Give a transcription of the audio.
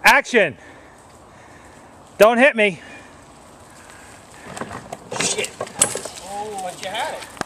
Action! Don't hit me. Shit. Oh, but you had it.